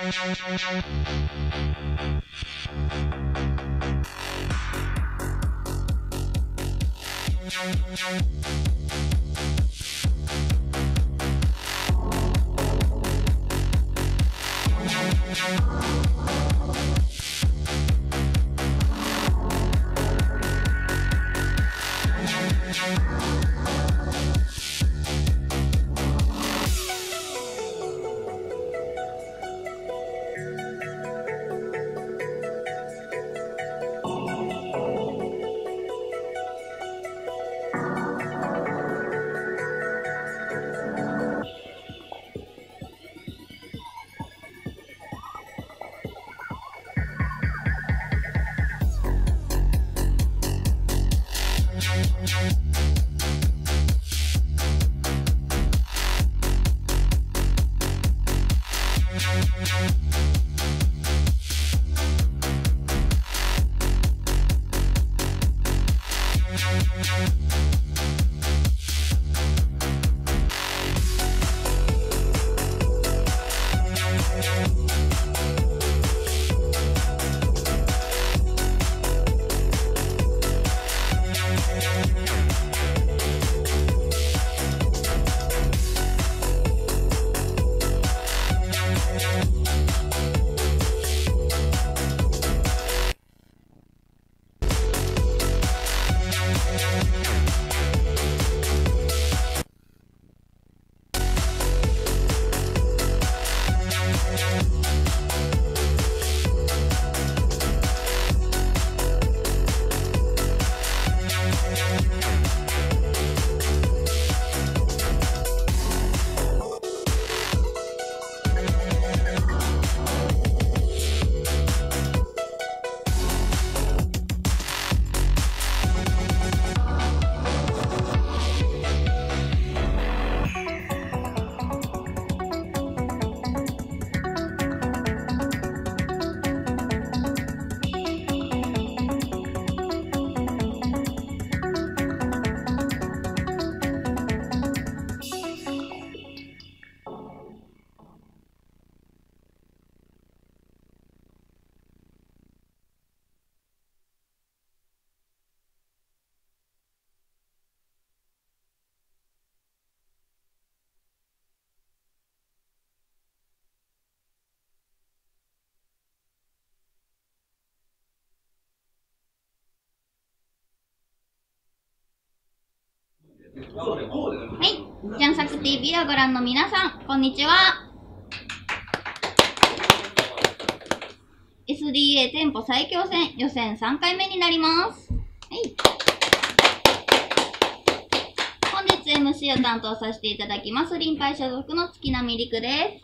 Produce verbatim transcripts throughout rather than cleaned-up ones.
はい、ジャンサク ティーブイ をご覧の皆さん、こんにちは。エスディーエー 店舗最強戦予選さんかいめになります。はい。本日 エムシー を担当させていただきます、臨海所属の月並陸です。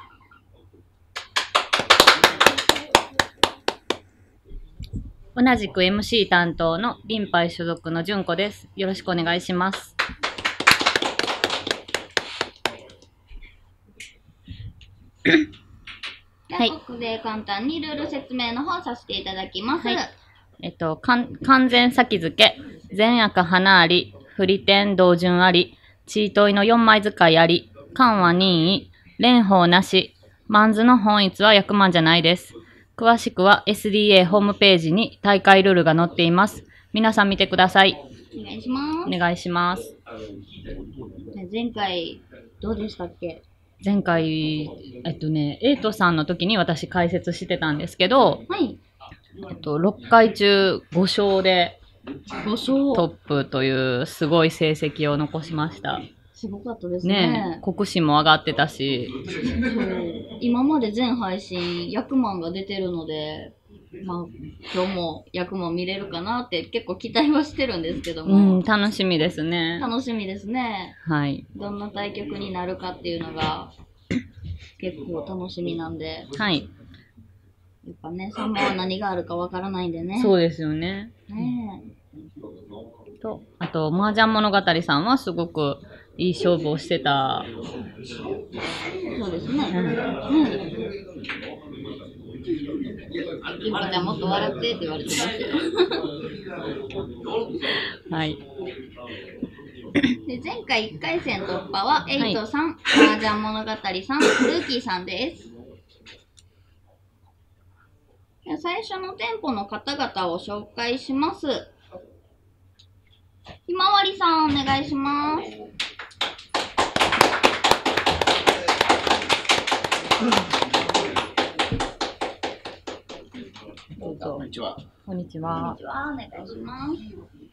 同じく エムシー 担当の臨海所属の純子です。よろしくお願いします。 はい。ここで簡単にルール説明の方させていただきます。はい、 えっと、完全先付け、善悪花あり、振り点同順あり、チートイのよんまい使いあり、漢は任意、蓮舫なし、マンズの本一は役満じゃないです。詳しくは エスディーエー ホームページに大会ルールが載っています。皆さん見てください。 お願いします。 お願いします。 前回、どうでしたっけ？ 前回、えっとね、エイトさんの時に私解説してたんですけど、 はい。 えっと、ろっかい中ご勝でご勝トップというすごい成績を残しました。 すごかったですね。 ねえ、国士も上がってたし。 そう今まで全配信、役満が出てるので、まあ、今日も役満見れるかなって結構期待はしてるんですけども。 うん、楽しみですね。 楽しみですね。 はい。 どんな対局になるかっていうのが結構楽しみなんで。 はい。 やっぱね、さんばんは何があるかわからないんでね。 そうですよね。 ねえ。と、あと、麻雀物語さんはすごくいい勝負をしてた。 そうですね。うん。うんゆかちゃんもっと笑ってって言われてますよ。 はい。 で前回いっかい戦突破はエイトさん、麻雀物語さん、ルーキーさんです。 では最初の店舗の方々を紹介します。ひまわりさん、お願いします。 どうぞ。 こんにちは。 こんにちこんはに。ちは、お願いします。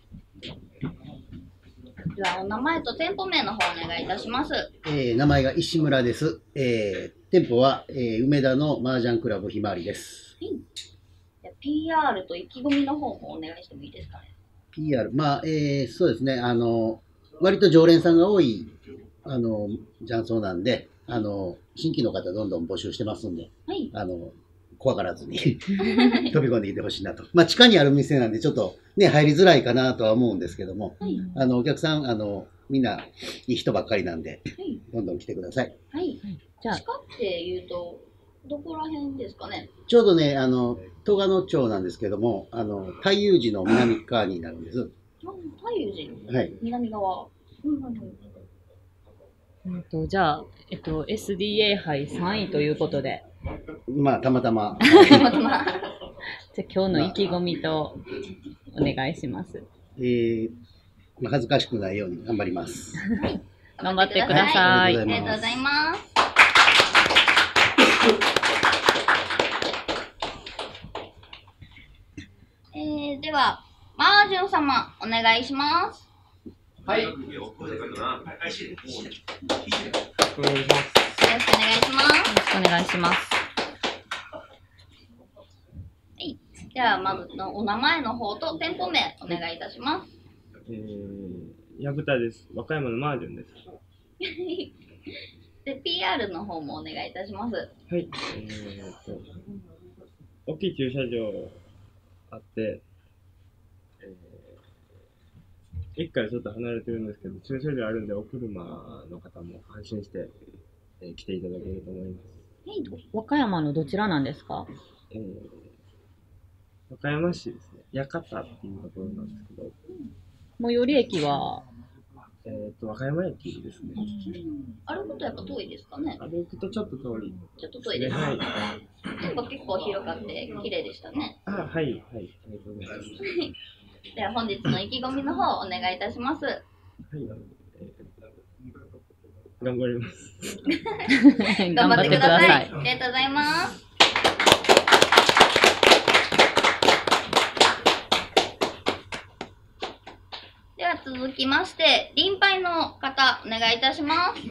では、お名前と店舗名の方お願いいたします。 えー名前が石村です。えー店舗は、えー梅田の麻雀クラブひまわりです。 はい。じゃあ ピーアール と意気込みの方もお願いしてもいいですかね。 ピーアール、まあ、えーそうですね、あの、割と常連さんが多い、あの、雀荘なんで、あの、新規の方どんどん募集してますんで、 はい。 あの、怖がらずに飛び込んできてほしいなと。まあ、地下にある店なんで、ちょっとね、入りづらいかなとは思うんですけども、 はい。 あの、お客さん、あの、みんないい人ばっかりなんで、 はい。 どんどん来てください。 はい。 じゃあ地、下って言うと、どこら辺ですかね。 ちょうどね、あの、戸賀野町なんですけども、あの、太遊寺の南側になるんです。 あ、太陽寺。 はい。 南側。うんうんうん。 えっと、じゃあ、えっと、エスディーエー 杯さんいということで、 まあ、たまたま、 たまたま。 じゃあ今日の意気込みとお願いします。 えーまあ、恥ずかしくないように頑張ります。 頑張ってください。 ありがとうございます。えー、では、マージュン様、お願いします。 はい。 よろしくお願いします。 よろしくお願いします。 では、まずのお名前の方と店舗名、お願いいたします。 えー、矢蓋です。和歌山のマージョンです。 で、ピーアール の方もお願いいたします。 はい。えーと、大きい駐車場あって、えー、駅からちょっと離れてるんですけど、駐車場あるんで、お車の方も安心して、えー来ていただけると思います。 和歌山のどちらなんですか？ えー、和歌山市ですね。八幡っていうところなんですけど、 最寄り駅は、 えーと、和歌山駅ですね。 歩くとやっぱ遠いですかね。 歩くとちょっと遠いちょっと遠いです。 はい。 店舗結構広かって綺麗でしたね。 あ、はい、はい。ありがとうございます。 では本日の意気込みの方お願いいたします。 はい、えー頑張ります。 頑張ってください。 ありがとうございます。では続きまして、臨杯の方お願いいたします。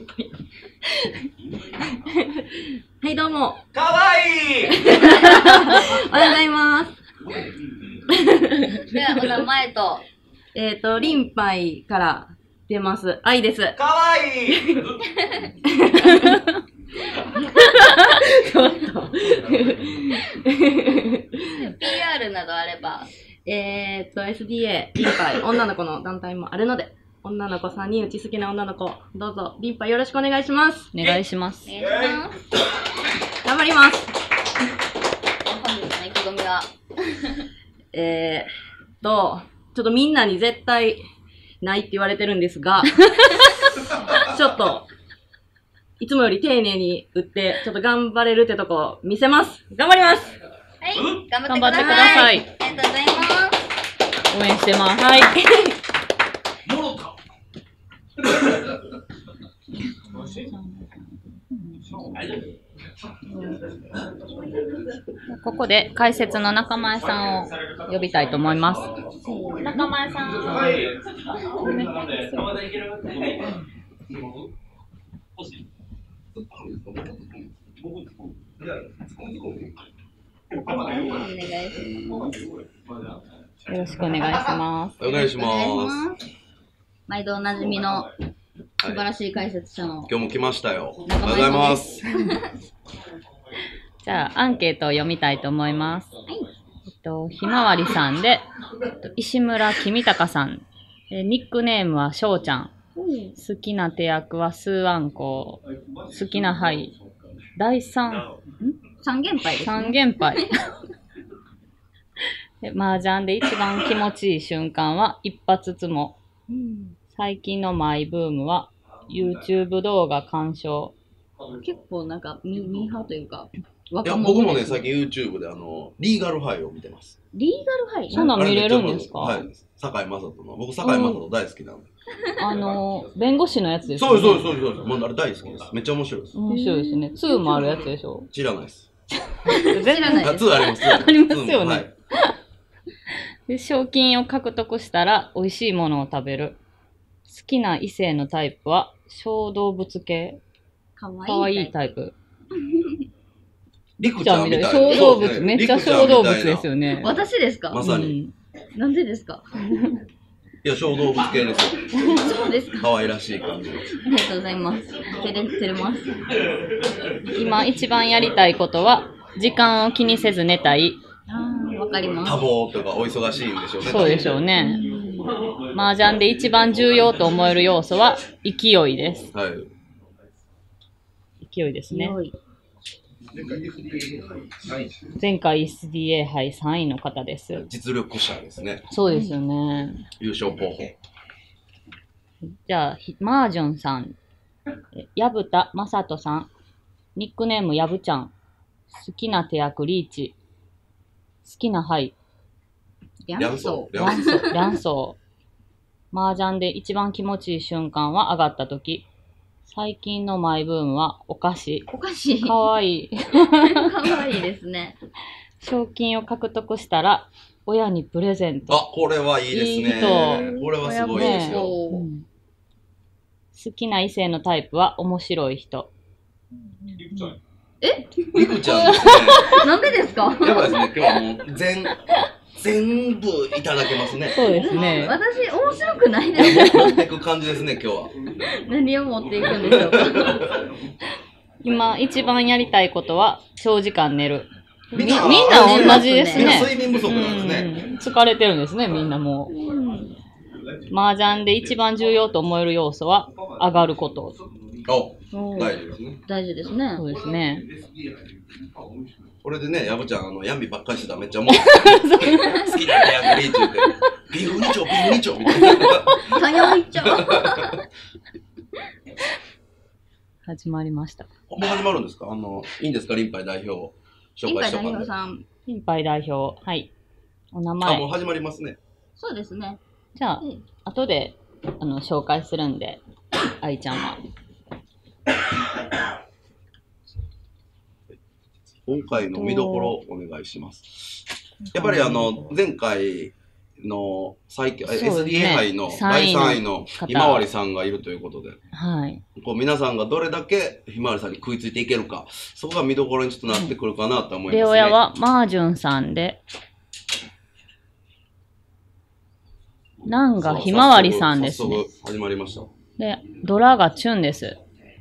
はい、どうも。 かわいいおはようございます。 ではお名前と、 えっと、リンパイから出ます。愛です。 かわいいちょっと。 ピーアール などあれば、 えっと、エスディーエー、リンパイ、女の子の団体もあるので、女の子さんにんうち好きな女の子、どうぞ、リンパイよろしくお願いします。 お願いします。 お願いします。 頑張ります。 本日の意気込みは、 えーと、ちょっとみんなに絶対ないって言われてるんですが、ちょっと、いつもより丁寧に打って、ちょっと頑張れるってとこ見せます。頑張ります。 はい、頑張ってください。 頑張ってください。 ありがとうございます。 応援してます。 はい。 ここで解説の中前さんを呼びたいと思います。中前さん。 はい。まだいけるお願いします。 よろしくお願いします。 お願いしまお願いしす。 ます。毎度おなじみの素晴らしい解説者の、 今日も来ましたよ。ありがとうございます。 じゃあ、アンケートを読みたいと思います。えっと、ひまわりさんで、えっと石村君隆さん。えニックネームはしょうちゃん。好きな手役はスーアンコウ。好きな牌。第三、 三元杯です、ね。 三元杯。で麻雀で一番気持ちいい瞬間は一発つも。最近のマイブームは YouTube 動画鑑賞。 結構なんかミミーハーというか、 若や、 者僕もね、 です最近 YouTube であの、リーガルハイを見てます。 リーガルハイそんなん見れるんですか？ はい。堺雅人の。僕、堺雅人大好きなんで。 あの、弁護士のやつですそうよね。 です、そうです、そうです。もうあれ大好きです。めっちゃ面白いです。 面白いですね。ツーもあるやつでしょ。 知らないです。 全然あ、 知らないですツーあります。 ありますよねはい。 で賞金を獲得したら美味しいものを食べる。好きな異性のタイプは小動物系。 かわかわいいいいタイプ。 リクちゃんみたいな。 小動物、 そうですねめっちゃ小動物ですよね。 私ですか？ まさに。 なんでですか？ いや、小動物系ですよ。 そうですか。 可愛らしい感じの。 ありがとうございます。照れてれます。 今一番やりたいことは時間を気にせず寝たい。 ああ、わかります。 多忙とかお忙しいんでしょうね。 そうでしょうね。麻雀で一番重要と思える要素は勢いです。 はい。 勢いですね。 強い。 前回 エスディーエー 杯さんいの方です。 実力者ですね。 そうですよね。 優勝候補。 じゃあ、ひマージョンさん、え薮田正人さん、ニックネームやぶちゃん、好きな手役リーチ、好きな牌、 リャンソー。 リャンソー。 ランソー。麻雀で一番気持ちいい瞬間は上がった時。最近のマイブームはお菓子。 おかしい。 かわいい。 かわいいですね。 賞金を獲得したら、親にプレゼント。 あ、これはいいですいいね。 人これはすごいですよ。 うん好きな異性のタイプは面白い人。 リクちゃんですね。 なんでですか？ やばいですね。今日はもう全、全部いただけますね。 そうですね。 私、面白くないです。 持っていく感じですね、今日は。 何を持っていくんでしょうか？ 今一番やりたいことは長時間寝る。みみんみんなな同じですみんなね。 睡眠不足なんですね。 うん疲れてるんですね、みんなもう。麻雀で一番重要と思える要素は上がること。 お、大事ですね。 大事ですね。 そうですね。 これでね、やぶちゃん、あの、闇ばっかりしてたらめっちゃ思う。好きな手役リーチって、ピンフ二丁、ピンフ二丁みたいな。 さよういっちゃう。 始まりました。 もう始まるんですか？あの、いいんですか？リンパイ代表を紹今回代介しとかんで。 表さん。 心配代表。はい。お名あ、もう前。 始まりますね。 そうですね。 じゃあ、後で、あの、紹介するんで、愛ちゃんは。 今回の見どころをお願いします。やっぱりあの、前回の最強、 そうですねエスディーエー 杯のさんいのだいさんいのひまわりさんがいるということで、 はい。 こう皆さんがどれだけひまわりさんに食いついていけるか、そこが見どころにちょっとなってくるかなと思いますね。 レオヤはマージュンさんで、ナンがひまわりさんですね早。速始まりました。 で、ドラがチュンです。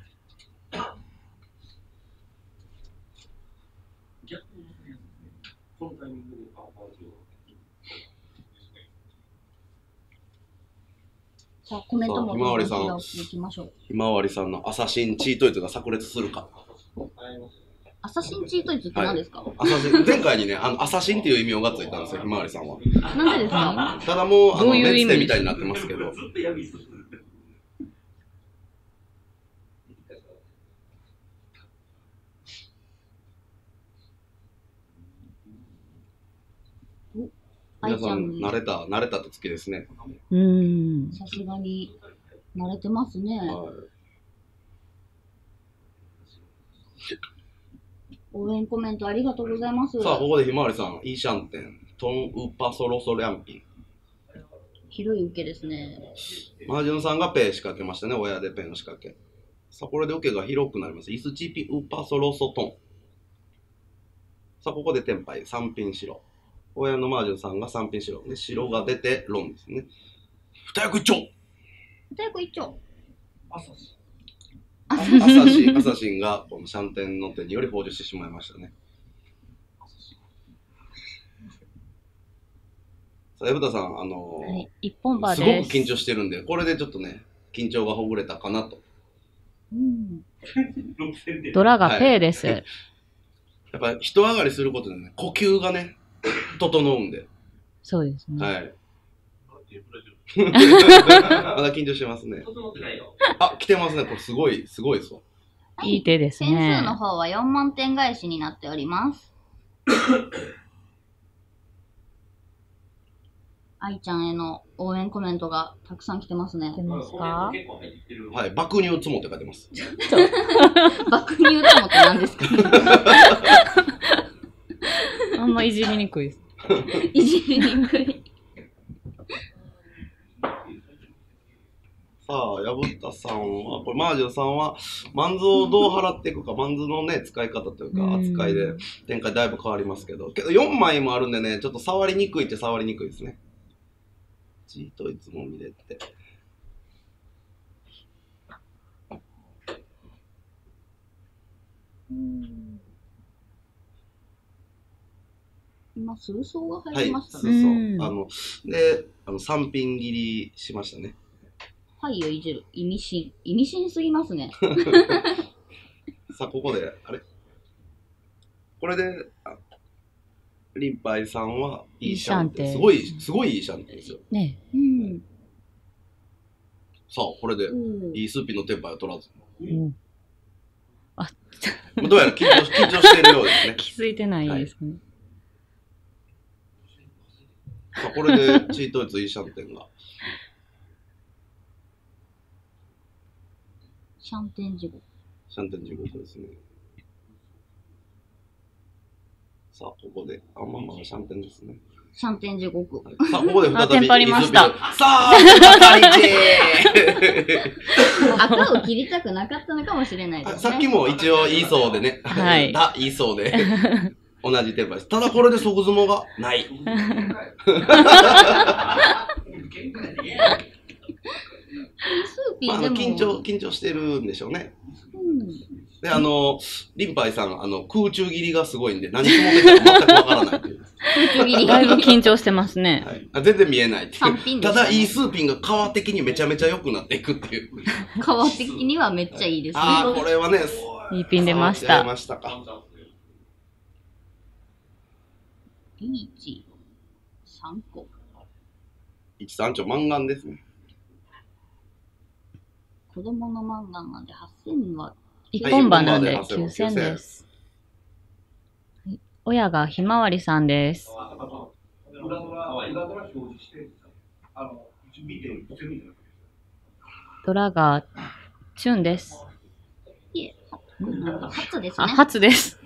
さあ、コメントもさあひまわりさんどんどん拾っていきましょう。 ひまわりさんのアサシンチートイツが炸裂するか。 アサシンチートイツって何ですか？ アサシン前回にね、あのアサシンっていう意味がついたんですよ、ひまわりさんは。 なんでですか？ ただもう、あの、 どういう意味メンツテみたいになってますけど。皆さん、慣れた、慣れた手つきですね。 うーん。 さすがに慣れてますね。 はい。 応援コメントありがとうございます。 さあ、ここでひまわりさん、イーシャンテン、トンウパソロソリャンピン。 広い受けですね。 マージュンさんがペイ仕掛けましたね、親でペイの仕掛け。さあ、これで受けが広くなります。イスチピウパソロソトン。さあ、ここでテンパイ、さんピン白。親のマージュンさんがさんピン白。で、白が出て、ロンですね。二役一丁二役一丁。 アサシン、アサシンがこのシャンテンの手により放出してしまいましたね。さあ、薮田さん、あのーはい。一本馬すごくです。 緊張してるんで、これでちょっとね、緊張がほぐれたかなと。 うん。 ドラがペイです。 やっぱ人上がりすることでね、呼吸がね、整うんで。 そうですね。 はい。まだ緊張してますね。あ、来てますね。これすごい、すごいですわ。 いい手です点ね数。の方はよんまんてん返しになっております。愛ちゃんへの応援コメントがたくさん来てますね。 出ますか？ はい、爆乳つもって書いてます。 爆乳ともって何ですか？ あんまいじりにくいです。 いじりにくい。 さあ、矢蓋さんは、これ、マージョさんは、マンズをどう払っていくか、マンズのね、使い方というか、 うん扱いで、展開だいぶ変わりますけど、けどよんまいもあるんでね、ちょっと触りにくいって触りにくいですね。チートいつも見れて。 今、数層がはい入りまし、たそうね。 そう。 うんあの、で、あの、さんピン切りしましたね。 はいよいじる。意味深。意味深すぎますね。 さあ、ここで、あれこれで、あリンパイさんはいいシャンテン。 いいシャンテンすごい、すごいいいシャンテンですよ。 ねうん。 さあ、これで、 うんいいスーピンのテンパイを取らず。 え。うん。 どうやら緊張し緊張しているようですね。 気づいてないですね。 さあ、これで、チートイツいいシャンテンが。 シャンテン地獄。 シャンテン地獄ですね。さあ、ここで、あ、まあまあ、シャンテンですね。 シャンテン地獄。 はいさあ、ここで再び、 あテンパりましたイースピンさあ、当たりチ赤を切りたくなかったのかもしれないですね。 さっきも一応言いそうでね。 はいだ、言いそうで。同じテンパです。ただこれで即相撲がない。 スーピまあ、あのーでも、 緊張、緊張してるんでしょうね。 うん、 で、あの、リンパイさん、あの、空中切りがすごいんで、何相撲できたか全くわからないっていう。 空中切りだいぶ緊張してますね。 はい、あ全然見えないってい三ピンう。 でしたねただ、イースーピンが皮的にめちゃめちゃ良くなっていくっていう。 皮的にはめっちゃいいですね。 ああ、これはね、 いいピン出ましさあ出た。 ましたか。 リーチさんこ。 一三丁満願ですね。 子供の漫画なんではっせんは、 一本歯なんではいきゅうせんです。はい親がひまわりさんです。ドラがチュンです。 いえ、なんか初ですあ、 ね。 初です。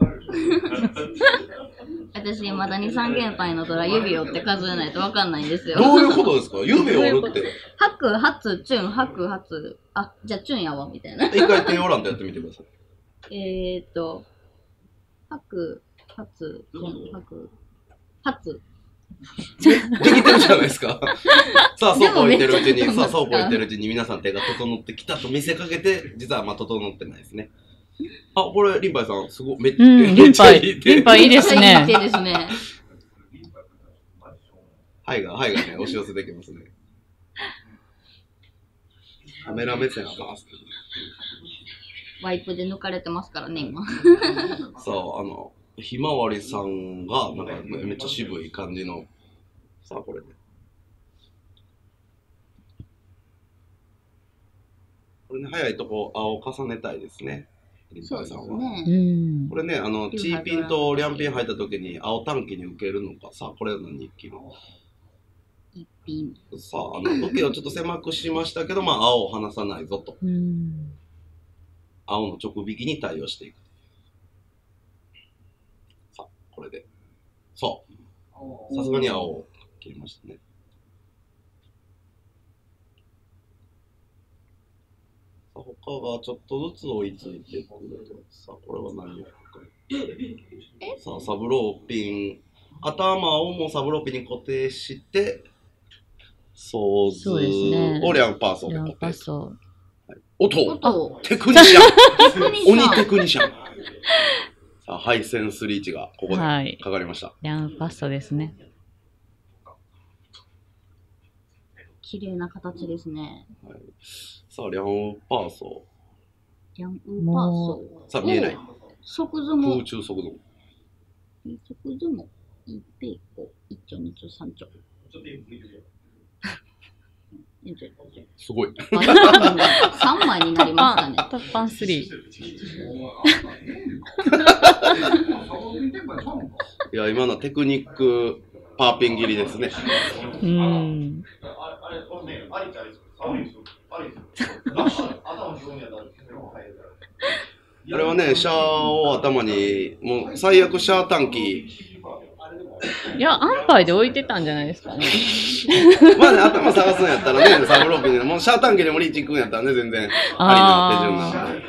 私、まだに、さん連敗のドラ指を折って数えないとわかんないんですよ。 どういうことですか指を折るって。 ハク、ハツ、チュン、ハク、ハツ。あ、じゃあチュンやわ、みたいな。 一回手オランとやってみてください。 えーっと、ハク、ハツ、チュン、ハク、ハツ。 できてるじゃないですか。さあ、そうこう言ってるうちに、 でもめっちゃさあ、そうこう言ってるうちに皆さん手が整ってきたと見せかけて、実はまあ整ってないですね。あ、これ、リンパイさん、すごい、めっちゃ、 うん、 めっちリンパイ、 ゃいい手。 リンパイいいですいいね。 手ですね。 はいが、はいがね、押し寄せてきますね。カメラ目線がますけどね。 ワイプで抜かれてますからね、今。 さあ、あの、ひまわりさんが、なんかめめっちゃ渋い感じの、さあ、これね。これね、早いとこ、青を重ねたいですね。リンそうですパイさんは。 うね。 んこ。れね、あの、チーピンとリャンピン入った時に青短期に受けるのか、さあ、これの日記の。 一品。 さあ、あの、受けをちょっと狭くしましたけど、まあ、青を離さないぞと。 うん。 青の直引きに対応していく。さあ、これで。そう。さすがに青を切りましたね。さあ、他がちょっとずつ追いついてくると。さあ、これは何をさあ、サブローピン。頭をもうサブローピンに固定して、ソーズそうですねをリャンパーソーリャンで固定。 パソ。 音音テクニシャンテクニシャン鬼テクニシャンさあ、ハイセンスリーチがここではいかかりました。 リャンパソですね。 綺麗な形ですね。 はい、さあ、リャンパーソジャンウーパーソー。さあ、見えない。 ー。即相撲空。中速度。 即相撲。一平行。一丁、二丁、三丁。一丁、二丁。 すごい。 さんまいになりましたね。 突版スリー。 いや、今のテクニックパーピン切りですね。 うん。 あれはね、シャーを頭に、もう最悪シャー短期。 いや、安牌で置いてたんじゃないですかね。 まあね、頭探すんやったらね、サブローピンで、もうシャー短期でもリーチ行くんやったらね、全然ありな手順なんで。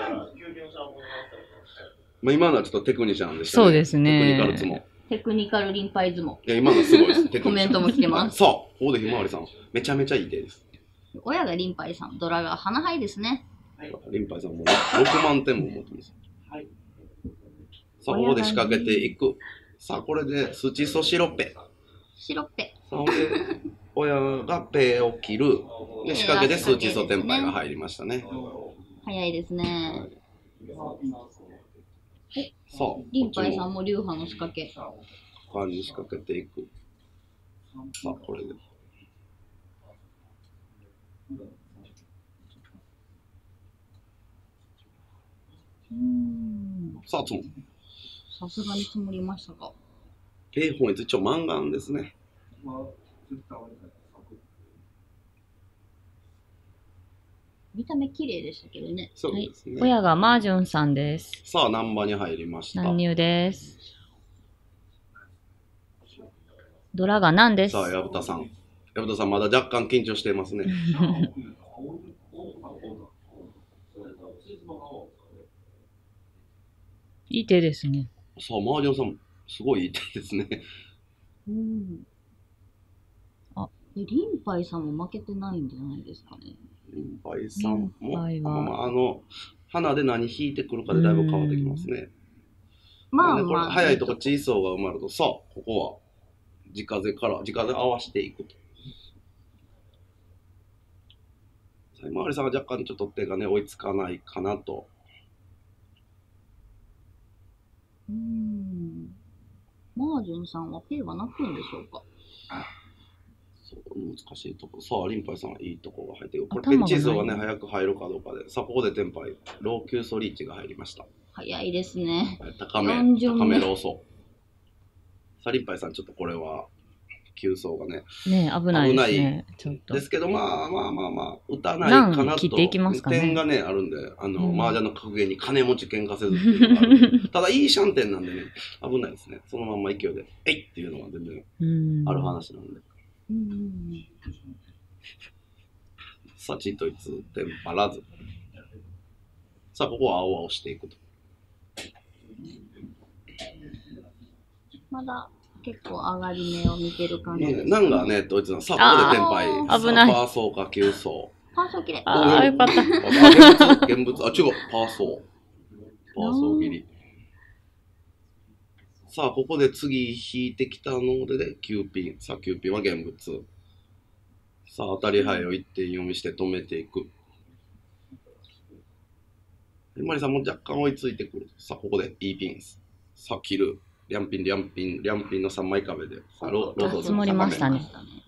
まあ今のはちょっとテクニシャンでしたね。 そうですね。 テクニカルツモ。 テクニカルリンパイ相撲。 いや、今のすごいです。 コメントも来てます。 さあ、ここでひまわりさん、めちゃめちゃいい手です。 親がリンパイさん、ドラが花ハイですね。 リンパイさんもろくまんてんも持ってます。さあ、ここで仕掛けていく。さあ、これでスチソシロッペ。 シロッペ。 さあ、で、親がペを切る。で、仕掛けでスチソテンパイが入りましたね。 早いですね。 さあ、 リンパイさんも流派の仕掛け。 他に仕掛けていく。さあ、これで。 うんさあ、つも。 さすがに積もりましたか。 ペイ本一応満願ですね。 見た目綺麗でしたけどね。 そうですね。 はい、親がマージュンさんです。 さあ、難波に入りました。 乱入です。ドラが何です。 さあ、矢蓋さん。矢蓋さん、まだ若干緊張していますね。 いい手ですね。 さあ、マージョンさん、すごいいい手ですね。 うん。あ、えリンパイさんも負けてないんじゃないですかね。 リンパイさんも、 リンパイはまあ、あの、花で何引いてくるかでだいぶ変わってきますね。 まあね、これまあ。 早いとこチーソーが埋まると、さあ、ここは、直風から、直風合わせていくと。さあ、今りさんが若干ちょっと手がね、追いつかないかなと。 うーん。マージョンさんはペイは泣くんでしょうか。 そう難しいとこ。さあ、リンパイさんはいいとこが入ってる。これ、 頭がないペンチーソーがね、早く入るかどうかで。さあ、ここでテンパイ、ローキューソリーチが入りました。 早いですね。 高め、 よん巡目高めローソー。さあ、リンパイさん、ちょっとこれは、急走がね。 ね危ないですね。ちょっと。 ですけど、まあまあまあまあ、打たないかなと。 切っていきますかね。 点がね、あるんで、あの、 うん、 麻雀の格言に金持ち喧嘩せずっていうのがあるただ、いいシャンテンなんでね、危ないですね。そのまんま勢いで、えいっていうのが全然ある話なんで。 うん。 さあ、チートイツ、テンパらず。さあ、ここは青々していくと。 まだ結構上がり目を見てる感じです、ね。 なんかね、ドイツの、さあ、ここでテンパイ。 危ない。 パーソーか急走。 パーソー切れ。 ああ、よかった。 あ、現物、あ、違う、パーソー。パーソー切り。さあ、ここで次引いてきたので、ね、きゅうピン。さあ、きゅうピンは現物。さあ、当たり牌をいってん読みして止めていく。マリさんも若干追いついてくる。さあ、ここで E ピン。さあ、切る。リャンピン、リャンピン、リャンピンのさんまい壁で。さあ、ローソ積もりましたね。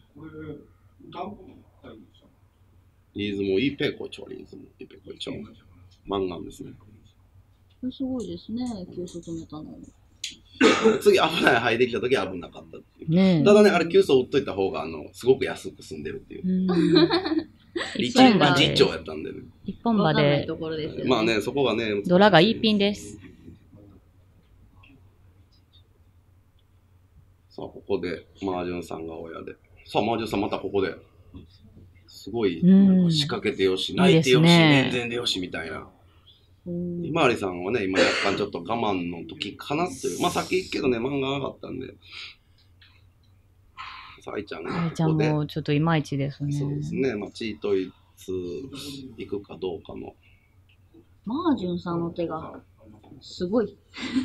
リーズもいいペコチョ、リーズもいいペコチョ。マンガンですね。 これすごいですね、急速止めたの。 次危ない牌できた時は危なかったっていう。 ね、 ただね、あれ急走打っといた方が、あの、すごく安く済んでるっていう。一本馬実長やったんでね。 一本馬で。 まあね、そこがね。 ドラがいいピンです。 さあ、ここで、マージュンさんが親で。さあ、マージュンさんまたここで。すごい、仕掛けてよし、泣いてよし、面前でよし、みたいな。ひまわりさんはね、今若干ちょっと我慢の時かなっていう。まあ、さっき言っけどね、漫画上がったんで。さあ、愛ちゃんが。 愛ちゃんもちょっといまいちですね。 そうですね。まあ、チートイツ行くかどうかの。 マージュンさんの手が、すごい。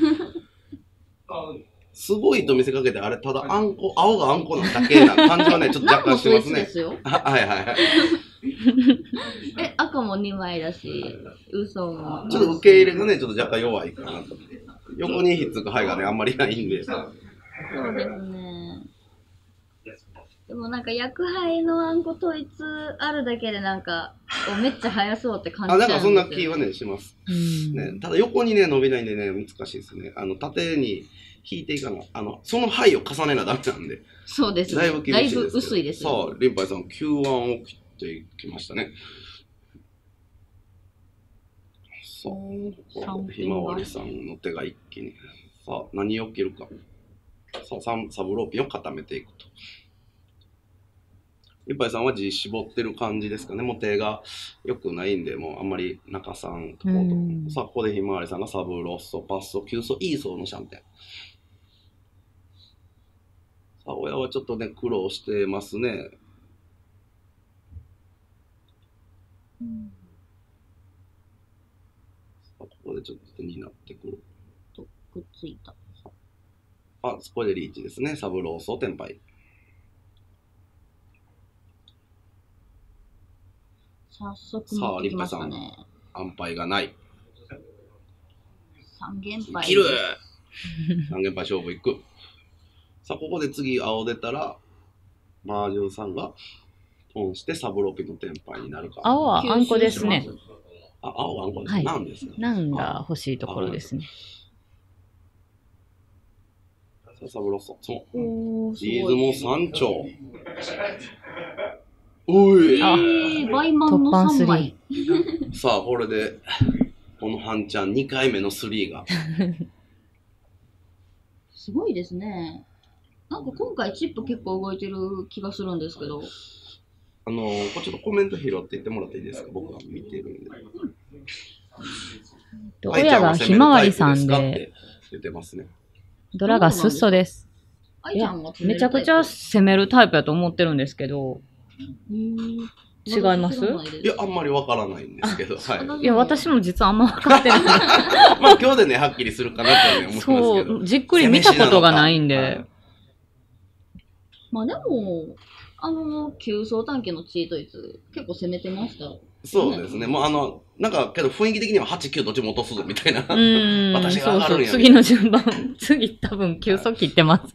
すごいと見せかけて、あれ、ただあんこ、青があんこなだけな感じはね、ちょっと若干してますね。 ですよ。 はいはいはい。 え、赤もにまいだし、嘘も。 ちょっと受け入れがね、ちょっと若干弱いかなと。横にひっつく牌がね、あんまりないんで。 そうですね。 でもなんか薬杯のあんこ統一あるだけでなんか、おめっちゃ早そうって感じあ、 ちゃうんですよ。 だからそんな気はね、します。 うんね、ただ横にね、伸びないんでね、難しいですね。あの、縦に引いていかな、あの、その範囲を重ねなダメなんで。 そうですね。 だいぶ厳しいですけど。 だいぶ薄いですよ。 さあ、リンパイさん、きゅうわんを切っていきましたね。さあ、ひまわりさんの手が一気に。さあ、何を切るか。さあ、ササブローピンを固めていくと。リンパイさんは地絞ってる感じですかね。もう手が良くないんで、もうあんまり中さんとこうと。さあ、ここでひまわりさんがサブロッソ、パッソ、キューソ、イーソーのシャンテン。さあ、親はちょっとね、苦労してますね。 うんさあ、ここでちょっとになってくる。 と、くっついた。 あ、そこでリーチですね。サブローソ、テンパイ。 早速持ってきましたね。 安牌がない。 三連敗。 切る三連敗勝負いく。さあ、ここで次青出たら、マージョンさんがポンしてサブローピンのテンパイになるか。 青はあんこですね。 あ、青はあんこです。 はい何ですか？ なんが欲しいところですね。 さあ、サブロッソ。そう。 おー、すチーごい。 ズも三丁。おい。 あえー、バイマンの突破さんまい。 さあ、これで、この半ちゃんにかいめのスリーが。 すごいですね。なんか今回チップ結構動いてる気がするんですけど。 あのー、これちょっとコメント拾っていってもらっていいですか？僕は見てるんで。 親がひまわりさん愛ちゃんは攻めるタイプすかっで、 て出てますね。 ドラがスッソです。 愛ちゃんはめちゃくちゃ攻めるタイプだと思ってるんですけど、違いますいや、あんまりわからないんですけど、はい。 いや、私も実はあんま分かってない。 まあ今日でね、はっきりするかなとはね思いますけど。 そう、じっくり見たことがないんで。 まあでも、あの、急走探検のチート率、結構攻めてました。 そうですね。もうあの、なんか、けど雰囲気的にははち、きゅうどっちも落とすぞみたいな。 うーん、 私がそうそう、 上がるんや。 次の順番、次多分、急速切ってます。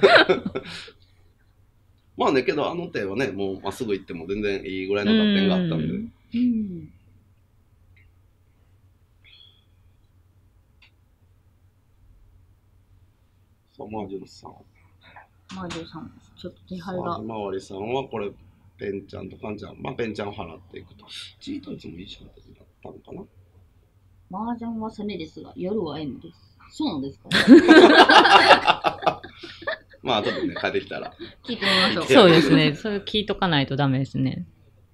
まあね、けどあの手はね、もうまっすぐ行っても全然いいぐらいの打点があったんで。 うんうん。 さあ、マージョンさん。 マージョさん、ちょっと手さ配があ、ひ。まわりさんはこれ、ペンちゃんとカンちゃん、まあペンちゃんを払っていくと。チートいつもいいシャンテンだったのかな。 マージャンは攻めですが、夜は M です。そうなんですか？ まあ、後でね、帰ってきたら。 聞いてみましょう。 そうですね。それ聞いとかないとダメですね。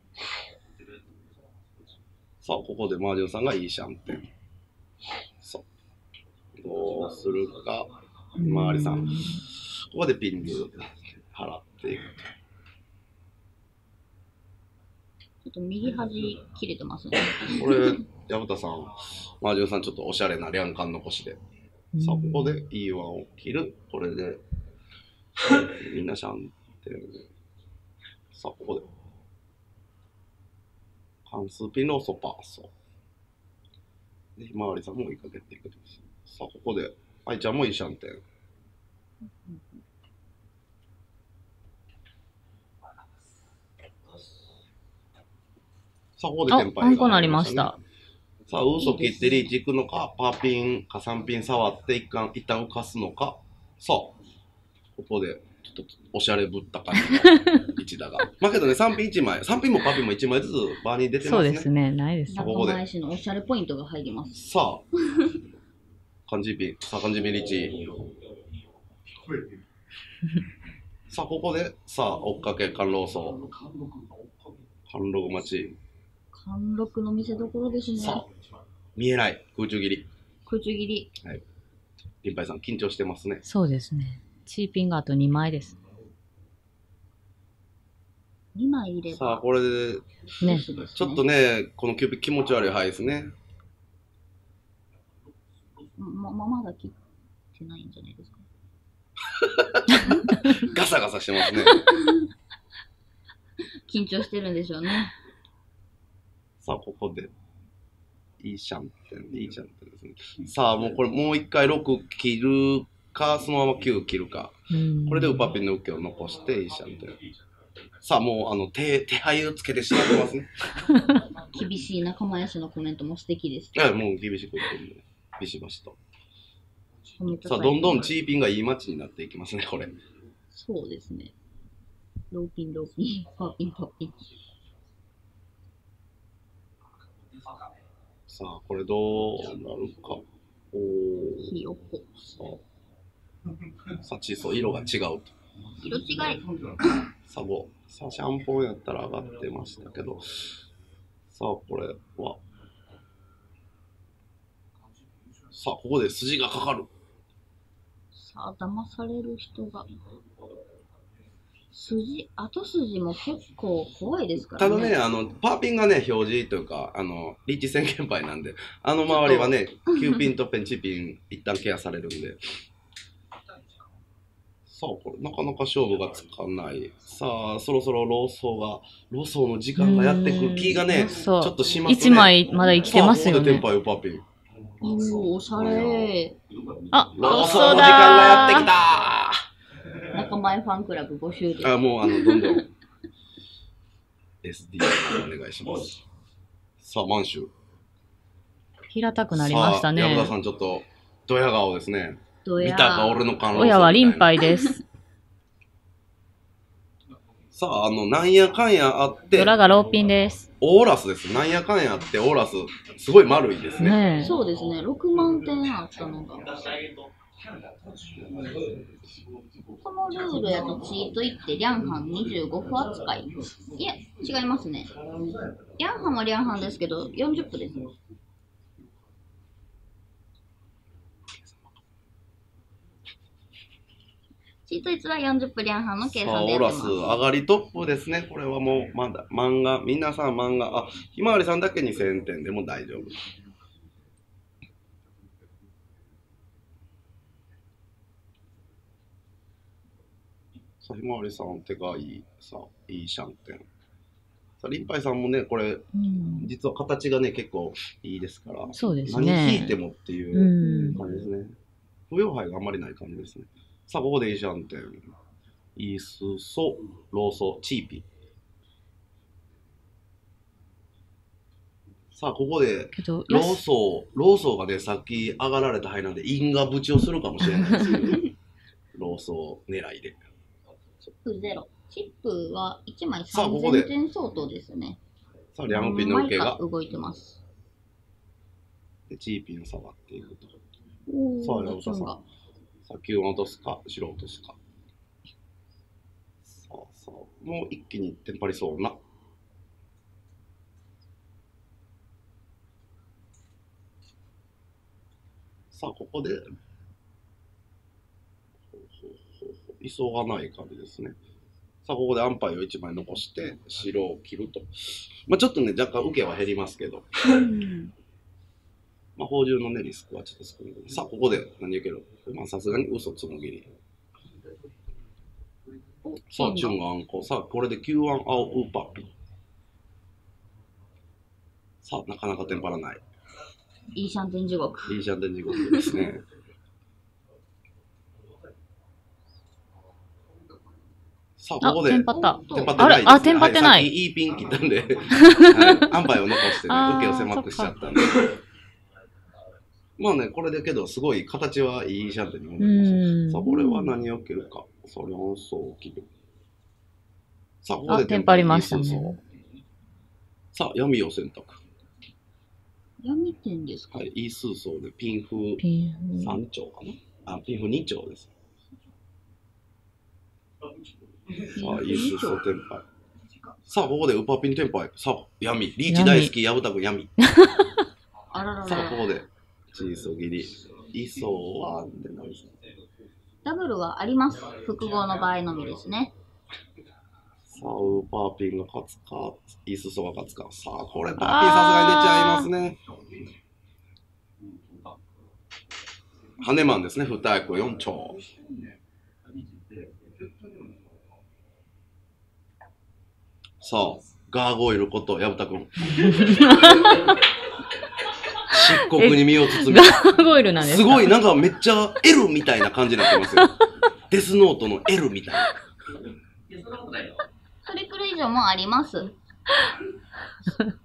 さあ、ここでマージョンさんがいいシャンテン。さあ、どうするか。ひまわりさん。ここでピンズ払っていく。 ちょっと右端切れてますね。 これ、矢蓋さん、マージョンさん、ちょっとおしゃれなリャンカン残しで。さあ、ここで イーワン を切る。これで、みんなシャンテン。さあ、ここで。関数ピンのソパーソ。で、ひまわりさんも追いかけていく。さあ、ここで、愛ちゃんもいいシャンテン。さあ、ここであ、 テンパイあんこなが入りましりましたた。 ね。さあ、嘘切ってリーチ行くのか、パーピンかさんピン触って一旦一旦浮かすのか。さあ、ここでちょっとおしゃれぶった感じの一打が。まあけどね、さんピンいちまい、さんピンもパーピンもいちまいずつバーに出てますね。 そうですね。ないです。 仲間石のおしゃれポイントが入ります。 さあ、漢字ピン、さあ漢字ピンリーチ。さあ、ここで、さあ、追っかけ、貫禄層。貫禄待ち。 貫禄の見せ所ですね。 さあ、見えない。空中切り。 空中切り。 はい。リンパイさん、緊張してますね。 そうですね。チーピンがあとにまいです。 にまい入れば。 さあ、これで、 ね。 ちょっとね、このキューピッ気持ち悪い牌ですね。 ま、ま、まだ切ってないんじゃないですか。 ガサガサしてますね。 緊張してるんでしょうね。 さあ、ここで、いいシャンテン、いいシャンテンですね。さあ、もうこれ、もう一回ろく切るか、そのままきゅう切るか。 うんこれでウパピンの受けを残して、いいシャンテン。 さあ、もう、あの、手、手配をつけてしまってますね。 厳しい仲間やしのコメントも素敵です。 いや、もう厳しく言ってるんで、ビシバシと。 褒めたたさあ、 えてどんどんチーピンがいいマッチになっていきますね、これ。 そうですね。ローピン、ローピン、パーピン、パーピン。 さあ、これどうなるか。おー。 ひよこ。 さあ、さあ、チーソー、色が違うと。 色違い。 サボ。さあ、シャンポンやったら上がってましたけど。さあ、これは。さあ、ここで筋がかかる。 さあ、騙される人が。筋、後筋も結構怖いですからね。 ただね、あの、パーピンがね、表示というか、あの、リーチ宣言杯なんで、あの周りはね、キューピンとペンチピン、一旦ケアされるんで。さあ、これ、なかなか勝負がつかない。さあ、そろそろローソーが、ローソーの時間がやってくる気がね、ちょそうっとしますね。 一枚まだ生きてますよさあ、ここでテンね。 パイパーピン。 おー、おしゃれあ、 ローソーローソーの時間がやってきだたー。仲間ファンクラブ募集です。 あ、もう、あの、どんどん エスディー お願いします。さあ、満州。 平たくなりましたね。 さあ、山田さん、ちょっと、ドヤ顔ですね。 どや見たか、俺の感親はリンパイです。 さあ、あの、なんやかんやあってド、ラがローピンです。 オーラスです。なんやかんやあって、オーラス、すごい丸いですね。 ねえ。 そうですね、ろくまんてんあったのが。このルールやとチートいって、リャンハンにじゅうごふ扱い。いや、違いますね。リャンハンはリャンハンですけど、よんじゅっぷです。チートいちはよんじゅっぷリャンハンの計さあ、 算でオーラス、 やってます。 上がりトップですね。これはもう、まだ、漫画、皆さん漫画、あ、ひまわりさんだけにせんてんでも大丈夫。さあ、ひまわりさん、手がいい。さあ、いいシャンテン。さあ、リンパイさんもね、これ、 うん、 実は形がね、結構いいですから、 そうです何引いてね。 もっていううん。 感じですね。不要杯があんまりない感じですね。さあ、ここでいいシャンテン。イースソ、ローソ、チーピ。さあ、ここで、 けど、 ローソー、ローソーがね、さっき上がられた牌なんで、因果ぶちをするかもしれないですけど、ローソー狙いで。 チップゼロ。チップはいちまい3000 さあここで点相当ですね。 さあ、リャンピンの受けが何枚か、動いてます。 でチーピンを下がっていくと。 おー、 さあ、山田さん。 ガチョンがさあ、球を落とすか、白を落とすか。さあ、さあ、もう一気にテンパりそうな。さあ、ここで、ほうほうほうほう急がない感じですね。さあ、ここでアンパイをいちまい残して、白を切ると。まあちょっとね、若干受けは減りますけど、 うんまあ、宝珠のね、リスクはちょっと少ない。さあ、ここで何受ける？まあ、さすがに嘘つむぎり。 おさあ、チュンがアンコ。さあ、これできゅうアン青ウーパーピ。さあ、なかなかテンパらない。 いいシャンテン地獄。 いいシャンテン地獄ですね。さあ、 あ、 ここで、 テンパった。 テンパってないです、ね。 あれあ、テンパってなはい、さっい。 きいいピン切ったんで、はい、アンパイを残してね、 あー受けを狭くしちゃったんで。まあね、これだけど、すごい形はいいシャンテンに戻りまうんす。さあ、これは何を切るか。さあ、よん層切る。さあ、ここであテンパりましたねいい数層さあ、闇を選択。 闇点ですか、 はい、いい数層でピンフピンさん丁かな。あ、ピンフに丁です。さあ、いい数層テンパイ。さあ、ここでウパピンテンパイ。さあ、闇。リーチ大好き、ヤブタ君闇。 あららさあ、 らここで、チーソ切り。イソは、で何ですか。 ダブルはあります。複合の場合のみですね。 さあ、ウーパーピンが勝つか、イースソが勝つか。さあ、これ、パーピンさすがに出ちゃいますね。ハネマンですね、二役よん丁。さあ、ガーゴイルこと、矢蓋くん。漆黒に身を包み。 ガーゴイルなんですか？ すごい、なんかめっちゃ L みたいな感じになってますよ。デスノートの L みたいな。 トリプル以上もあります。